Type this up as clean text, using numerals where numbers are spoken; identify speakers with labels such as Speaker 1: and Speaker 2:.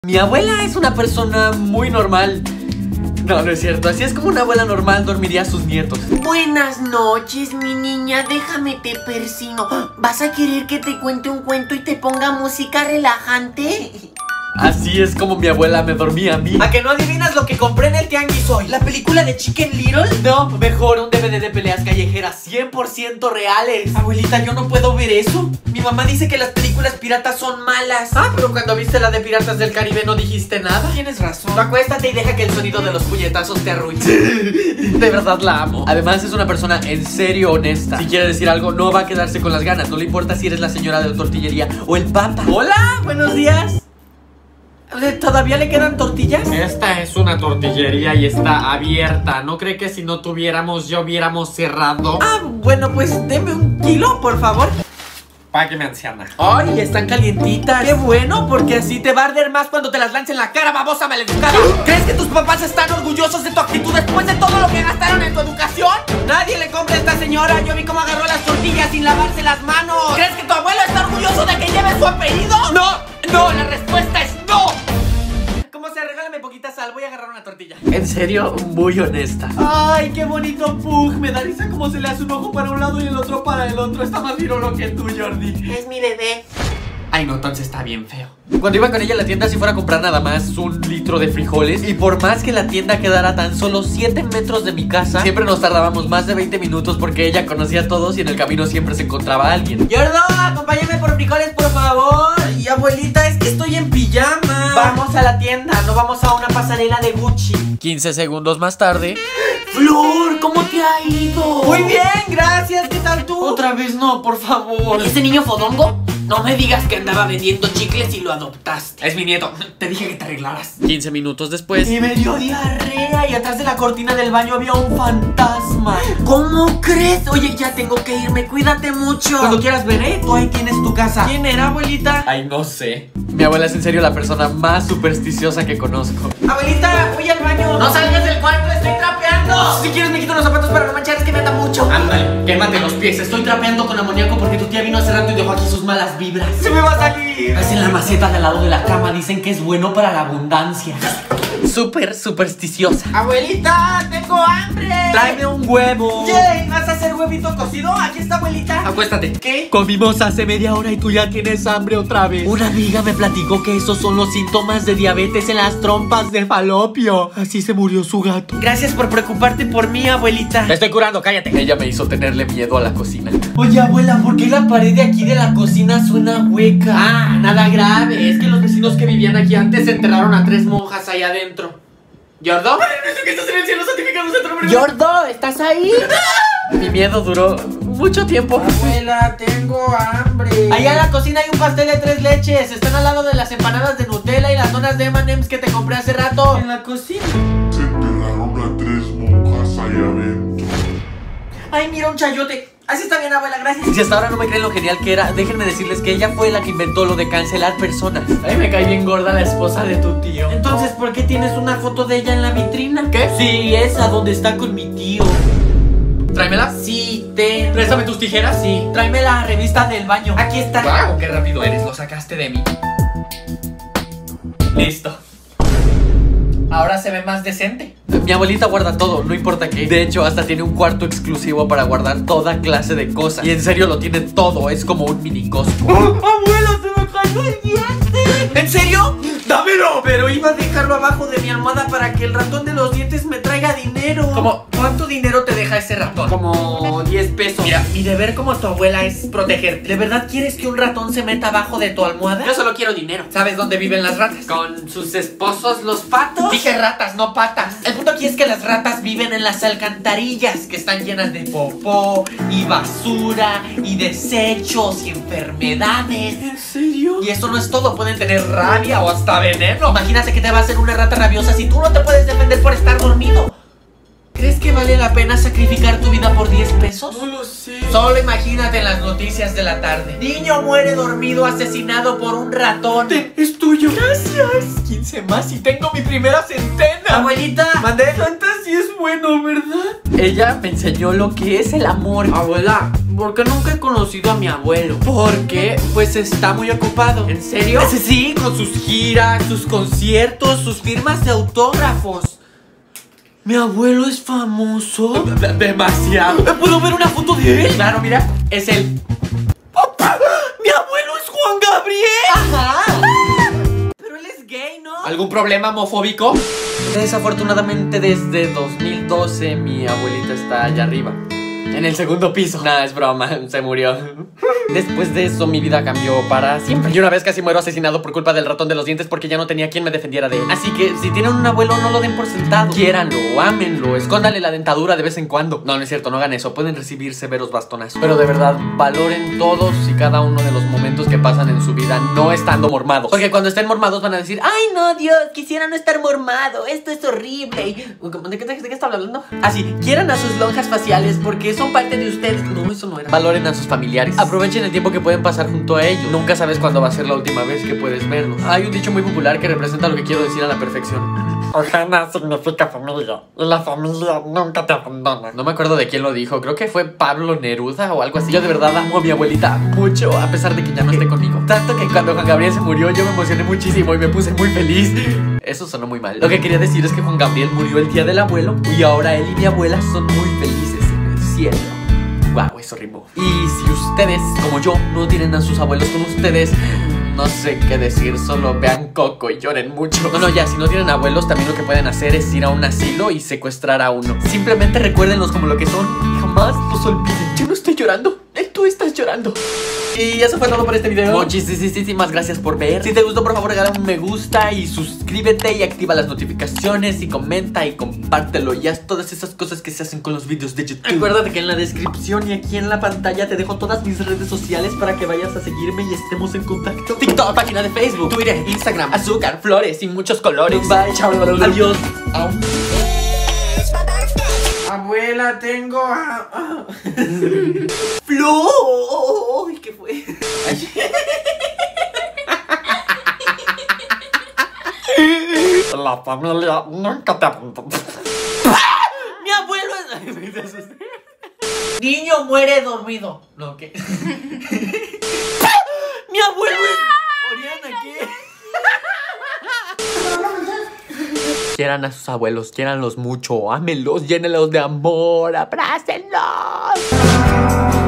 Speaker 1: Mi abuela es una persona muy normal. No, no es cierto. Así es como una abuela normal dormiría a sus nietos.
Speaker 2: Buenas noches, mi niña. Déjame te persino. ¿Vas a querer que te cuente un cuento y te ponga música relajante?
Speaker 1: Así es como mi abuela me dormía a mí.
Speaker 3: ¿A que no adivinas lo que compré en el tianguis hoy? ¿La película de Chicken Little?
Speaker 1: No, mejor un DVD de peleas callejeras 100% reales.
Speaker 3: Abuelita, yo no puedo ver eso. Mi mamá dice que las películas piratas son malas.
Speaker 1: Ah, pero cuando viste la de Piratas del Caribe no dijiste nada.
Speaker 3: Tienes razón.
Speaker 1: Tú acuéstate y deja que el sonido de los puñetazos te arruine. De verdad la amo. Además es una persona en serio honesta. Si quiere decir algo no va a quedarse con las ganas. No le importa si eres la señora de la tortillería o el papa.
Speaker 3: Hola, buenos días. ¿Todavía le quedan tortillas?
Speaker 1: Esta es una tortillería y está abierta. ¿No cree que si no tuviéramos ya hubiéramos cerrado?
Speaker 3: Ah, bueno, pues deme 1 kilo, por favor.
Speaker 1: Págueme, anciana.
Speaker 3: Ay, están calientitas. Qué bueno, porque así te va a arder más cuando te las lance en la cara, babosa maleducada. ¿Crees que tus papás están orgullosos de tu actitud después de todo lo que gastaron en tu educación? Nadie le compra a esta señora. Yo vi cómo agarró las tortillas sin lavarse las manos. ¿Crees que tu abuelo está orgulloso de que lleve su apellido? No, la respuesta es no. ¿Cómo se? Regálame poquita sal, voy a agarrar una tortilla.
Speaker 1: En serio, muy honesta.
Speaker 3: Ay, qué bonito Pug. Me da risa cómo se le hace un ojo para un lado y el otro para el otro. Está más virolo que tú, Jordi.
Speaker 2: Es mi bebé.
Speaker 1: Ay, no, entonces está bien feo. Cuando iba con ella a la tienda, si fuera a comprar nada más 1 litro de frijoles, y por más que la tienda quedara tan solo 7 metros de mi casa, siempre nos tardábamos más de 20 minutos porque ella conocía a todos y en el camino siempre se encontraba alguien.
Speaker 3: Yordo, acompáñame por frijoles, por favor. Y abuelita, es que estoy en pijama. Vamos a la tienda, no vamos a una pasarela de Gucci.
Speaker 1: 15 segundos más tarde.
Speaker 2: Flor, ¿cómo te ha ido?
Speaker 3: Muy bien, gracias, ¿qué tal tú?
Speaker 1: Otra vez no, por favor.
Speaker 2: ¿Y ese niño fodongo? No me digas que andaba vendiendo chicles y lo adoptaste.
Speaker 1: Es mi nieto.
Speaker 3: Te dije que te arreglaras.
Speaker 1: 15 minutos después.
Speaker 3: Y me dio diarrea y atrás de la cortina del baño había un fantasma.
Speaker 2: ¿Cómo crees? Oye, ya tengo que irme, cuídate mucho.
Speaker 3: Cuando quieras veré, tú ahí tienes tu casa. ¿Quién era, abuelita?
Speaker 1: Ay, no sé. Mi abuela es en serio la persona más supersticiosa que conozco.
Speaker 3: Abuelita, voy al baño.
Speaker 2: No salgas del cuarto, estoy trapeando.
Speaker 3: Si quieres me quito los zapatos para no manchar, es que me anda mucho.
Speaker 1: Ándale, quémate los pies. Estoy trapeando con amoníaco porque tu tía vino hace rato y dejó aquí sus malas vibras.
Speaker 3: ¡Se me va a salir!
Speaker 1: Es en la maceta de al lado de la cama. Dicen que es bueno para la abundancia. Súper supersticiosa.
Speaker 3: Abuelita, tengo hambre.
Speaker 1: Tráeme un huevo.
Speaker 3: Yay, ¿vas a hacer huevito cocido? Aquí está, abuelita.
Speaker 1: Acuéstate.
Speaker 3: ¿Qué?
Speaker 1: Comimos hace media hora y tú ya tienes hambre otra vez. Una amiga me platicó que esos son los síntomas de diabetes en las trompas de falopio. Así se murió su gato.
Speaker 3: Gracias por preocuparte por mí, abuelita.
Speaker 1: Te estoy curando, cállate. Ella me hizo tenerle miedo a la cocina.
Speaker 3: Oye, abuela, ¿por qué la pared de aquí de la cocina suena hueca?
Speaker 1: Ah, nada grave. Es que los vecinos que vivían aquí antes enterraron a 3 monjas ahí adentro. ¿Yordo?
Speaker 3: ¿Eso que estás en el cielo santificado sea tu nombre?
Speaker 2: Yordo, ¿estás ahí?
Speaker 1: Mi miedo duró mucho tiempo.
Speaker 3: Abuela, tengo hambre. Allá en la cocina hay un pastel de 3 leches. Están al lado de las empanadas de Nutella y las donas de M&M's que te compré hace rato. En la cocina.
Speaker 4: Se enterraron a 3 monjas allá adentro.
Speaker 3: Ay, mira un chayote. Así está bien, abuela, gracias.
Speaker 1: Si hasta ahora no me creen lo genial que era, déjenme decirles que ella fue la que inventó lo de cancelar personas. Ay, me cae bien gorda la esposa de tu tío.
Speaker 3: Entonces, ¿por qué tienes una foto de ella en la vitrina?
Speaker 1: ¿Qué?
Speaker 3: Sí, esa donde está con mi tío.
Speaker 1: ¿Tráemela?
Speaker 3: Sí,
Speaker 1: Préstame tus tijeras.
Speaker 3: Sí, tráeme la revista del baño. Aquí está.
Speaker 1: ¡Wow! ¡Qué rápido eres! Lo sacaste de mí. Listo. Ahora se ve más decente. Mi abuelita guarda todo, no importa qué. De hecho, hasta tiene un cuarto exclusivo para guardar toda clase de cosas. Y en serio lo tiene todo, es como un mini Costco.
Speaker 3: ¡Abuela, se me cayó el diente! ¿En serio?
Speaker 1: ¡Dámelo!
Speaker 3: Pero iba a dejarlo abajo de mi almohada para que el ratón de los dientes me traiga dinero.
Speaker 1: ¿Cómo? ¿Cuánto dinero te deja ese ratón?
Speaker 3: Como 10 pesos.
Speaker 1: Mira, mi deber como tu abuela es protegerte.
Speaker 3: ¿De verdad quieres que un ratón se meta abajo de tu almohada?
Speaker 1: Yo solo quiero dinero. ¿Sabes dónde viven las ratas?
Speaker 3: ¿Con sus esposos los patos?
Speaker 1: Dije ratas, no patas.
Speaker 3: El punto aquí es que las ratas viven en las alcantarillas, que están llenas de popó y basura y desechos y enfermedades.
Speaker 1: ¿En serio?
Speaker 3: Y eso no es todo, pueden tener rabia o hasta veneno. Imagínate que te va a hacer una rata rabiosa si tú no te puedes defender por estar dormido. ¿Crees que vale la pena sacrificar tu vida por 10 pesos?
Speaker 1: No lo sé.
Speaker 3: Solo imagínate en las noticias de la tarde. Niño muere dormido asesinado por un ratón.
Speaker 1: Es tuyo. Gracias. 15 más y tengo mi primera centena.
Speaker 3: Abuelita,
Speaker 1: Mandé. Santa sí es bueno, ¿verdad? Ella me enseñó lo que es el amor.
Speaker 3: abuela, Porque nunca he conocido a mi abuelo. ¿Por qué? Pues está muy ocupado. ¿En serio? Sí, con sus giras, sus conciertos, sus firmas de autógrafos. ¿Mi abuelo es famoso? Demasiado. ¿Puedo ver una foto de él? Claro, mira, es él. ¡Mi abuelo es Juan Gabriel! ¡Ajá! Pero él es gay, ¿no? ¿Algún problema homofóbico?
Speaker 1: Desafortunadamente desde 2012 mi abuelita está allá arriba, en el segundo piso. Nada, es broma, se murió. Después de eso mi vida cambió para siempre. Y una vez casi muero asesinado por culpa del ratón de los dientes porque ya no tenía quien me defendiera de él. Así que si tienen un abuelo no lo den por sentado. Quiéranlo, ámenlo, escóndale la dentadura de vez en cuando. No, no es cierto, no hagan eso, pueden recibir severos bastonazos. Pero de verdad, valoren todos y cada uno de los momentos que pasan en su vida no estando mormados. Porque cuando estén mormados van a decir: ay no, Dios, quisiera no estar mormado, esto es horrible. ¿De qué está hablando?
Speaker 3: Así, quieran a sus lonjas faciales porque son parte de ustedes. No, eso no era.
Speaker 1: Valoren a sus familiares. Aprovechen el tiempo que pueden pasar junto a ellos. Nunca sabes cuándo va a ser la última vez que puedes verlos. Hay un dicho muy popular que representa lo que quiero decir a la perfección.
Speaker 5: Ojana significa familia, y la familia nunca te abandona.
Speaker 1: No me acuerdo de quién lo dijo, creo que fue Pablo Neruda o algo así. Yo de verdad amo a mi abuelita mucho, a pesar de que ya no esté conmigo. Tanto que cuando Juan Gabriel se murió yo me emocioné muchísimo y me puse muy feliz. Eso sonó muy mal. Lo que quería decir es que Juan Gabriel murió el día del abuelo y ahora él y mi abuela son muy felices en el cielo. Wow, eso rimó. Y si ustedes, como yo, no tienen a sus abuelos con ustedes, no sé qué decir, solo vean Coco y lloren mucho. No, ya, si no tienen abuelos, también lo que pueden hacer es ir a un asilo y secuestrar a uno. Simplemente recuérdenlos como lo que son y jamás los olviden. Yo no estoy llorando, tú estás llorando. Y eso fue todo por este video. Muchísimas gracias por ver. Si te gustó, por favor, regala un me gusta y suscríbete y activa las notificaciones y comenta y compártelo y haz todas esas cosas que se hacen con los videos de YouTube. Acuérdate que en la descripción y aquí en la pantalla te dejo todas mis redes sociales para que vayas a seguirme y estemos en contacto. TikTok, página de Facebook, Twitter, Instagram, azúcar, flores y muchos colores. Bye, chao, adiós.
Speaker 3: Abuela, tengo a...
Speaker 2: ¡Flo! ¿Qué fue?
Speaker 5: La familia nunca te abandona.
Speaker 3: ¡Mi abuelo es... Niño muere dormido. No, ¿qué? ¡Mi abuelo es... Oriana, ¿qué?
Speaker 1: Quieran a sus abuelos, quiéranlos mucho, ámenlos, llénenlos de amor, abrácenlos.